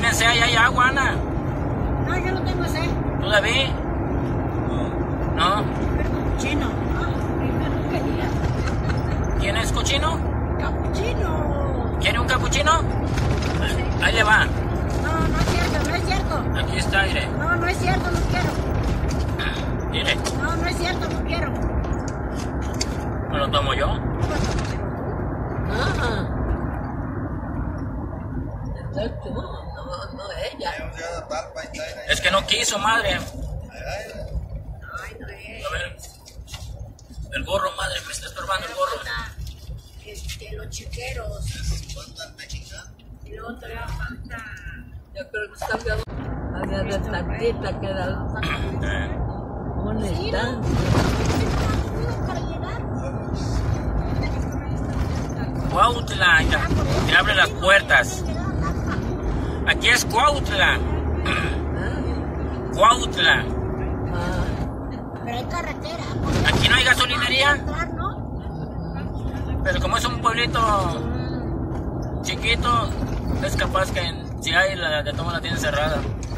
tienen sed, ahí hay agua, Ana. No, yo no tengo sed. ¿Tú, David? No. Capuchino. No quería. ¿Tienes cochino? Capuchino. ¿Quiere un capuchino? Ahí le va. No, no es cierto, no es cierto. Aquí está, mire. No, no es cierto, no quiero. Mire, No, no es cierto, no quiero. me lo tomo yo. No ella. Es que no quiso, madre. Ay, no es. A ver. El gorro, madre, me está estorbando el gorro. Los chiqueros. Y luego todavía falta. Yo creo que está bien. Había de tantita que era un instante. Para llegar. Cuautla, te abre las puertas. Aquí es Cuautla. Cuautla. Pero hay carretera. Aquí no hay gasolinería, Entrar, ¿no? pero como es un pueblito chiquito, es capaz que si hay, la de toma la tienen cerrada.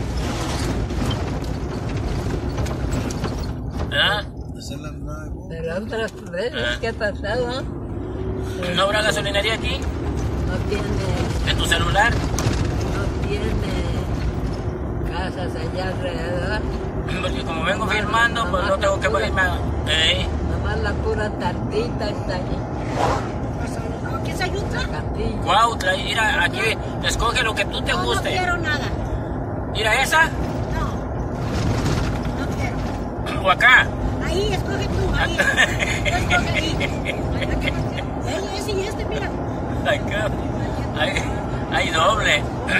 ¿Verdad? Pero otras veces, ¿qué ha pasado? ¿No habrá gasolinería aquí? No tiene, ¿En tu celular? no tiene casas allá alrededor. Porque como vengo firmando, pues no tengo que irme a... Nomás la pura tantita está allí. ¿Qué es ayuda? Cantilla. Cuautla, mira, aquí, escoge lo que tú te No, no guste. quiero nada. Mira esa No. No quiero. o acá. Ahí, escoge tú. Ahí. Tú escoge ahí. Ese y este, mira. Acá. Hay doble.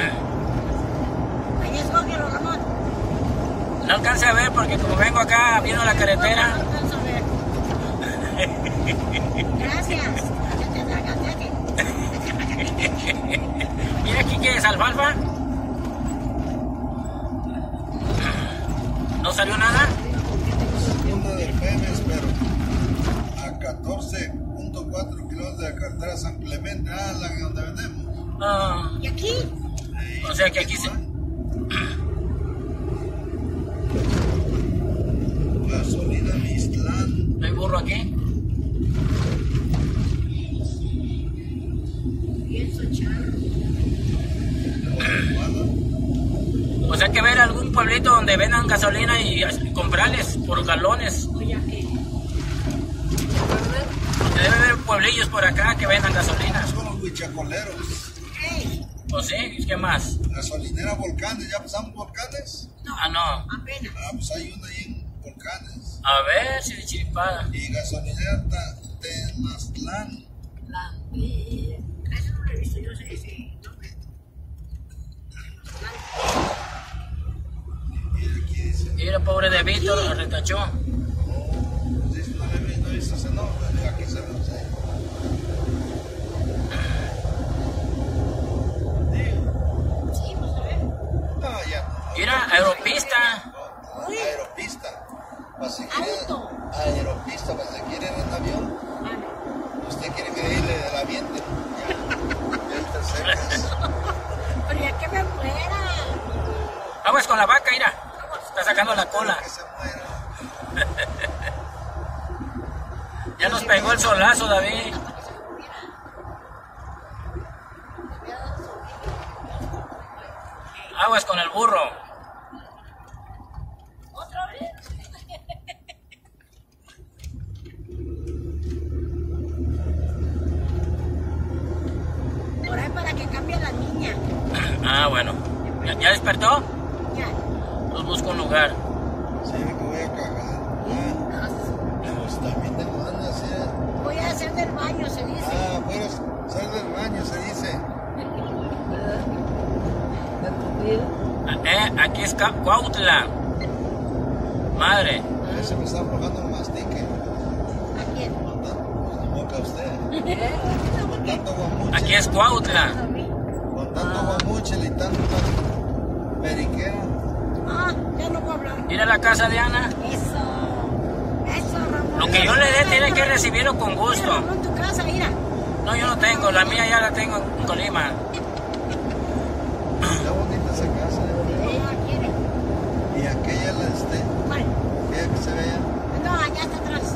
Ahí escógelo, Ramón. No alcancé a ver porque como vengo acá viendo la carretera. No alcanzo a ver. Gracias. Mira, aquí quieres alfalfa. ¿No salió nada? Punta del Pemex, pero a 14.4 kilómetros de la carretera San Clemente, la que donde vendemos. No. ¿Y aquí? O sea que aquí se... Gasolina Mixtlán. ¿No hay burro aquí? O sea que ver algún pueblito donde vendan gasolina y comprarles por galones. Oye, ¿qué? Porque debe haber pueblillos por acá que vendan gasolina. Son los huichacoleros. Hey, ¿O sí? ¿Qué más? Gasolinera Volcanes, ¿ya pasamos Volcanes? Ah, no. apenas. Pues hay una ahí en Volcanes. A ver si de chiripada. Y gasolinera Tenochtitlán. Eso no lo he visto yo, sí. Y aquí dice, Mira, pobre de Víctor, lo retachó. dice, no he visto ese nombre, aquí se lo sé. Sí, pues a ver. No, ya no. Mira, aeropista. Aeropista. Pues si quiere, Auto. aeropista, pues si quiere ir en avión, usted quiere que irle del aviente. Ya está cerca. Pero ya que me muera. Vamos con la vaca, mira. Está sacando la cola. Que se muera. Ya nos pegó el solazo, David. Aguas con el burro. ¿Otra vez? Por ahí para que cambie la niña. Ah, bueno. ¿Ya despertó? Ya. Pues busco un lugar. Sí, que voy a cagar. Pues también tengo ganas, ¿sí? Voy a hacer del baño, se dice. Fuera sal del baño, se dice. Aquí es Cuautla. Madre. A veces me está aflojando el mastique. ¿A quién? Con tanto boca usted. Con tanto guamuche. Aquí es Cuautla. Con tanto guamuche y tanta periquera. Ah, ya no puedo hablar. Mira la casa de Ana. Eso, Ramón. Lo que yo le dé tiene que recibirlo con Mira, gusto. Ramón, tu casa, mira. No, yo no tengo. La mía ya la tengo en Colima. Está bonita esa que se ve allá? No, allá está atrás.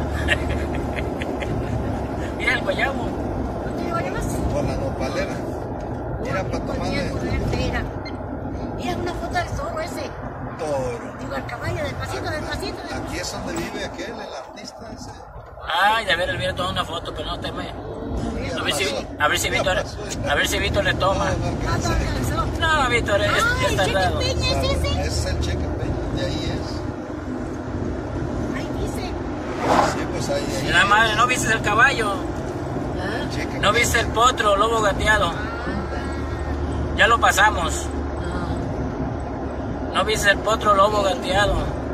Mira el guayabo. ¿Dónde lo llevas? Por la nopalera. Mira, para tomarle Mira una foto del zorro ese. toro. Digo, el caballo, despacito, despacito. Aquí es donde vive aquel, el artista ese. Ay, de ver, él viene tomando una foto, pero no teme. Ya A ver si, pasó. a ver si Ya Víctor, pasó, ya. a ver si Víctor le toma. No, no Ah, alcancé. no alcanzó. No, Víctor, ya Ay, está Cheque raro. Peña es ese. Ese es el Cheque Peña, de ahí es. Ahí dice. Sí, pues ahí. Y la madre, ¿no viste el caballo? ¿Ah? Cheque ¿No viste el potro, lobo gateado? Ya lo pasamos. No. ¿No viste el potro, lobo gateado?